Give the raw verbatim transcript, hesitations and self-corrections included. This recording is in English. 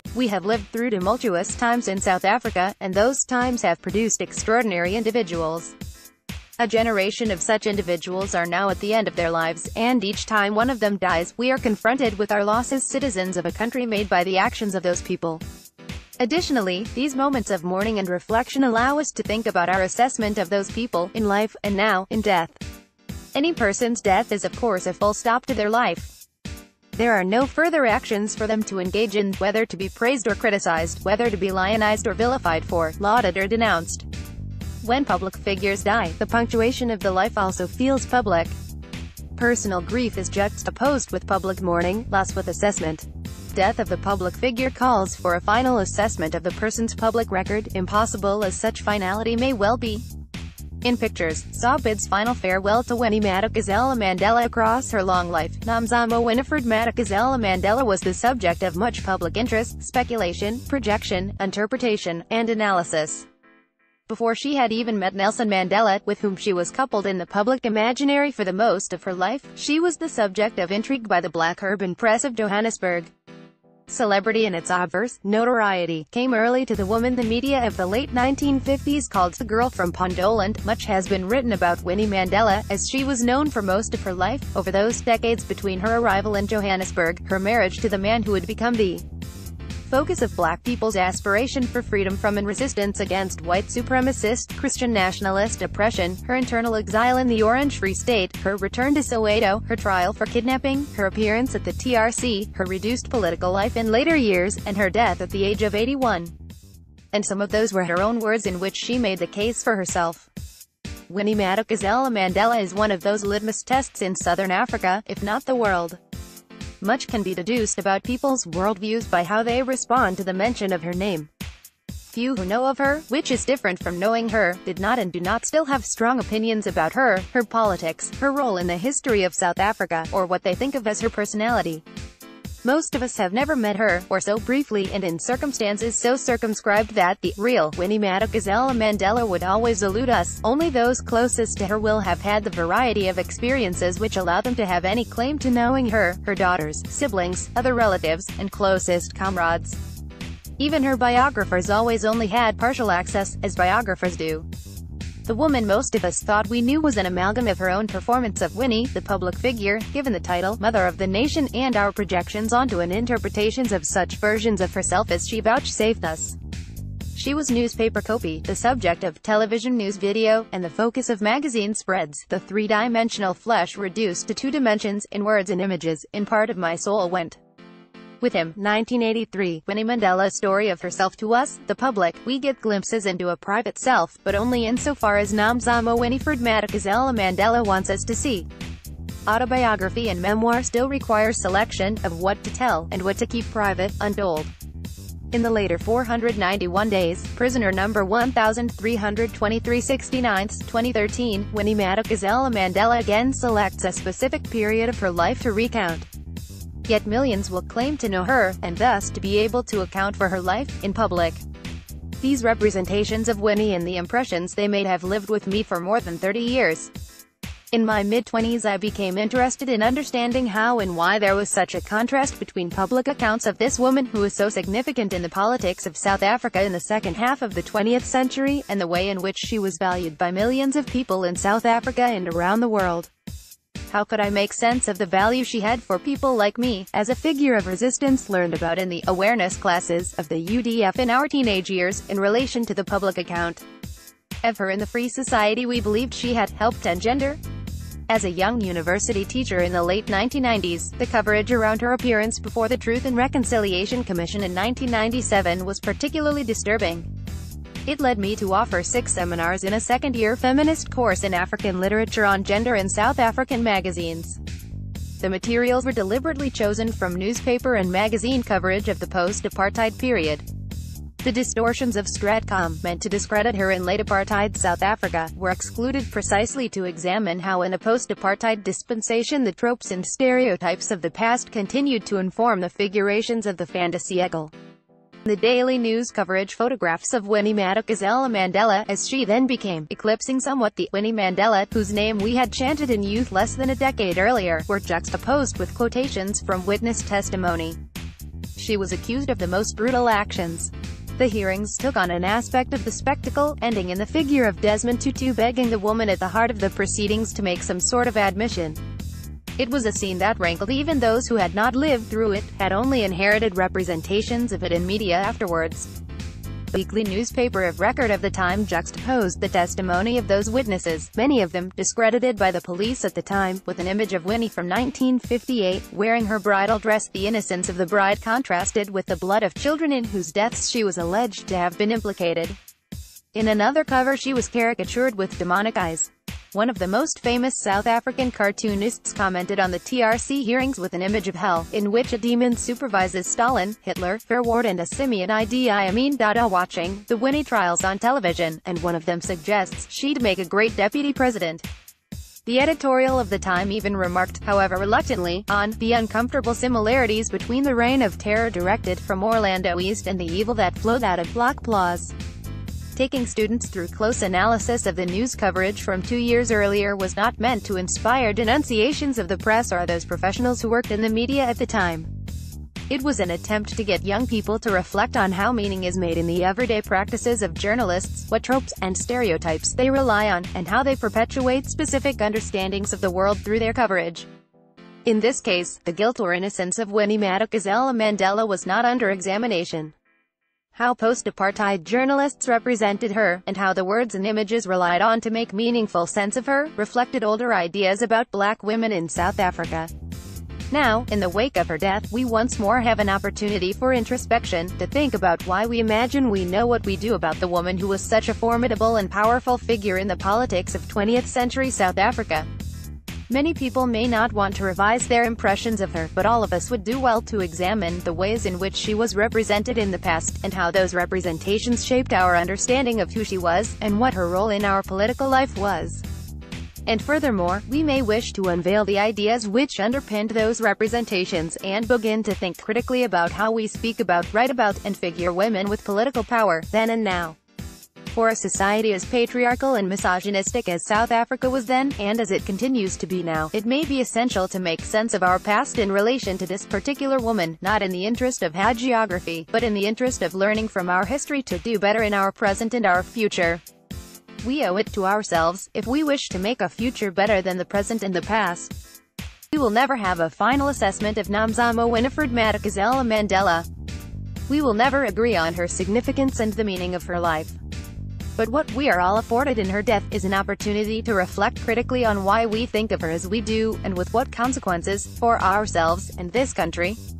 We have lived through tumultuous times in South Africa, and those times have produced extraordinary individuals. A generation of such individuals are now at the end of their lives, and each time one of them dies, we are confronted with our loss as citizens of a country made by the actions of those people. Additionally, these moments of mourning and reflection allow us to think about our assessment of those people, in life, and now, in death. Any person's death is of course a full stop to their life. There are no further actions for them to engage in, whether to be praised or criticized, whether to be lionized or vilified for, lauded or denounced. When public figures die, the punctuation of the life also feels public. Personal grief is juxtaposed with public mourning, loss with assessment. Death of the public figure calls for a final assessment of the person's public record, impossible as such finality may well be. In pictures, Saw bids final farewell to Winnie Madikizela-Mandela. Across her long life, Nomzamo Winifred Madikizela-Mandela was the subject of much public interest, speculation, projection, interpretation, and analysis. Before she had even met Nelson Mandela, with whom she was coupled in the public imaginary for the most of her life, she was the subject of intrigue by the black urban press of Johannesburg. Celebrity and its obverse notoriety came early to the woman the media of the late nineteen fifties called the girl from Pondoland. Much has been written about Winnie Mandela, as she was known for most of her life, over those decades between her arrival in Johannesburg, her marriage to the man who would become the focus of black people's aspiration for freedom from and resistance against white supremacist, Christian nationalist oppression, her internal exile in the Orange Free State, her return to Soweto, her trial for kidnapping, her appearance at the T R C, her reduced political life in later years, and her death at the age of eighty-one. And some of those were her own words in which she made the case for herself. Winnie Madikizela-Mandela is one of those litmus tests in Southern Africa, if not the world. Much can be deduced about people's worldviews by how they respond to the mention of her name. Few who know of her, which is different from knowing her, did not and do not still have strong opinions about her, her politics, her role in the history of South Africa, or what they think of as her personality. Most of us have never met her, or so briefly and in circumstances so circumscribed that the real Winnie Madikizela-Mandela would always elude us. Only those closest to her will have had the variety of experiences which allow them to have any claim to knowing her, her daughters, siblings, other relatives, and closest comrades. Even her biographers always only had partial access, as biographers do. The woman most of us thought we knew was an amalgam of her own performance of Winnie, the public figure, given the title, Mother of the Nation, and our projections onto and interpretations of such versions of herself as she vouchsafed us. She was newspaper copy, the subject of television news video, and the focus of magazine spreads, the three-dimensional flesh reduced to two dimensions, in words and images. In part of my soul went with him. nineteen eighty-three, Winnie Mandela's story of herself. To us, the public, we get glimpses into a private self, but only insofar as Nomzamo Winifred Madikizela-Mandela wants us to see. Autobiography and memoir still require selection of what to tell, and what to keep private, untold. In the later four hundred ninety-one days, prisoner number one thousand three hundred twenty-three sixty-nine, twenty thirteen, Winnie Madikizela-Mandela again selects a specific period of her life to recount. Yet millions will claim to know her, and thus to be able to account for her life, in public. These representations of Winnie and the impressions they made have lived with me for more than thirty years. In my mid-twenties I became interested in understanding how and why there was such a contrast between public accounts of this woman who was so significant in the politics of South Africa in the second half of the twentieth century, and the way in which she was valued by millions of people in South Africa and around the world. How could I make sense of the value she had for people like me, as a figure of resistance learned about in the awareness classes of the U D F in our teenage years, in relation to the public account of her in the free society we believed she had helped engender? As a young university teacher in the late nineteen nineties, the coverage around her appearance before the Truth and Reconciliation Commission in nineteen ninety-seven was particularly disturbing. It led me to offer six seminars in a second-year feminist course in African literature on gender in South African magazines. The materials were deliberately chosen from newspaper and magazine coverage of the post-apartheid period. The distortions of Stratcom, meant to discredit her in late apartheid South Africa, were excluded precisely to examine how in a post-apartheid dispensation the tropes and stereotypes of the past continued to inform the figurations of the fin de siècle. The daily news coverage photographs of Winnie Madikizela-Mandela, as she then became, eclipsing somewhat the Winnie Mandela, whose name we had chanted in youth less than a decade earlier, were juxtaposed with quotations from witness testimony. she was accused of the most brutal actions. The hearings took on an aspect of the spectacle, ending in the figure of Desmond Tutu begging the woman at the heart of the proceedings to make some sort of admission. It was a scene that rankled even those who had not lived through it, had only inherited representations of it in media afterwards. The weekly newspaper of record of the time juxtaposed the testimony of those witnesses, many of them discredited by the police at the time, with an image of Winnie from nineteen fifty-eight, wearing her bridal dress. The innocence of the bride contrasted with the blood of children in whose deaths she was alleged to have been implicated. In another cover she was caricatured with demonic eyes. One of the most famous South African cartoonists commented on the T R C hearings with an image of hell, in which a demon supervises Stalin, Hitler, Verwoerd and a simian Idi Amin Dada watching the Winnie trials on television, and one of them suggests she'd make a great deputy president. The editorial of the time even remarked, however reluctantly, on the uncomfortable similarities between the reign of terror directed from Orlando East and the evil that flowed out of Black Plaza. Taking students through close analysis of the news coverage from two years earlier was not meant to inspire denunciations of the press or those professionals who worked in the media at the time. It was an attempt to get young people to reflect on how meaning is made in the everyday practices of journalists, what tropes and stereotypes they rely on, and how they perpetuate specific understandings of the world through their coverage. In this case, the guilt or innocence of Winnie Madikizela-Mandela was not under examination. How post-apartheid journalists represented her, and how the words and images relied on to make meaningful sense of her, reflected older ideas about black women in South Africa. Now, in the wake of her death, we once more have an opportunity for introspection, to think about why we imagine we know what we do about the woman who was such a formidable and powerful figure in the politics of twentieth century South Africa. Many people may not want to revise their impressions of her, but all of us would do well to examine the ways in which she was represented in the past, and how those representations shaped our understanding of who she was, and what her role in our political life was. And furthermore, we may wish to unveil the ideas which underpinned those representations, and begin to think critically about how we speak about, write about, and figure women with political power, then and now. For a society as patriarchal and misogynistic as South Africa was then, and as it continues to be now, it may be essential to make sense of our past in relation to this particular woman, not in the interest of hagiography, but in the interest of learning from our history to do better in our present and our future. We owe it to ourselves, if we wish to make a future better than the present and the past. We will never have a final assessment of Nomzamo Winifred Madikizela-Mandela. We will never agree on her significance and the meaning of her life. But what we are all afforded in her death is an opportunity to reflect critically on why we think of her as we do, and with what consequences, for ourselves, and this country.